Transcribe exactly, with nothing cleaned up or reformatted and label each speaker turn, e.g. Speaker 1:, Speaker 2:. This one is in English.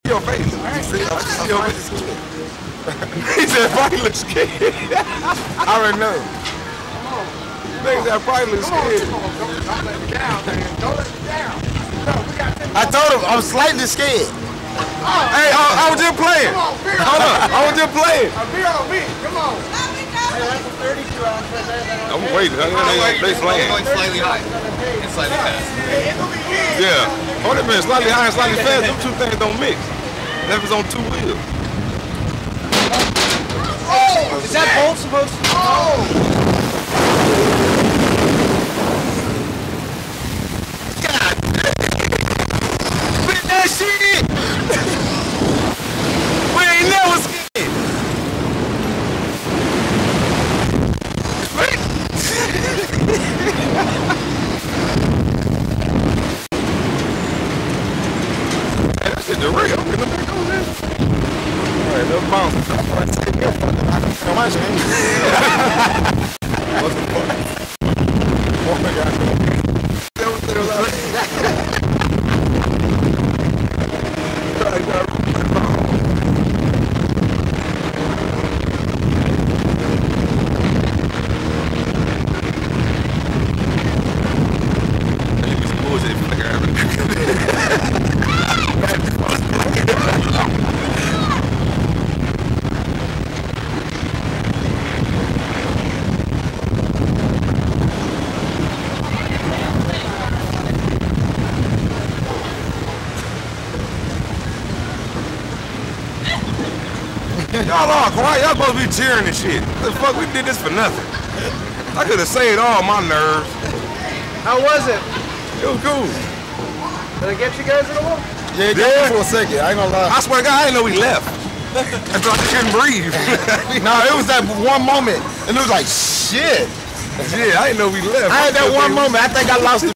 Speaker 1: Your face. I see your face. He said probably look scared. I already know. Niggas that probably look scared.
Speaker 2: Don't let me down, man. Don't let me down. No, we got
Speaker 3: I told him I'm slightly scared.
Speaker 1: Hey, I, I was just playing.
Speaker 2: Come on, beer.
Speaker 1: Hold on, I was just playing.
Speaker 2: A beer on me. Come on.
Speaker 4: Hey, that's a thirty-two ounce right there.
Speaker 1: I'm waiting. They, they, they playing.
Speaker 5: Going slightly high and slightly fast.
Speaker 2: Hey, it's gonna be easy.
Speaker 1: Yeah. Hold a minute. Slightly high and slightly fast. Them two things don't mix. That was on two wheels.
Speaker 2: Oh,
Speaker 5: Is that bolt supposed to?
Speaker 2: oh.
Speaker 1: God damn. Quit that shit. We ain't never scared. Hey, that shit the real. I'm gonna back on that. Alright, no bounce. What's the point? Oh my God. Y'all all quiet. Y'all supposed to be cheering and shit. The fuck, we did this for nothing. I could have saved all my nerves.
Speaker 5: How was it?
Speaker 1: It was cool.
Speaker 5: Did I get you guys at all?
Speaker 3: Yeah,
Speaker 1: Yeah.
Speaker 3: for a second. I ain't gonna lie.
Speaker 1: I swear to God, I didn't know we left. That's why I couldn't breathe.
Speaker 3: No, it was that one moment, and it was like, shit.
Speaker 1: Yeah, I didn't know we left.
Speaker 3: I had that one moment. I think I lost the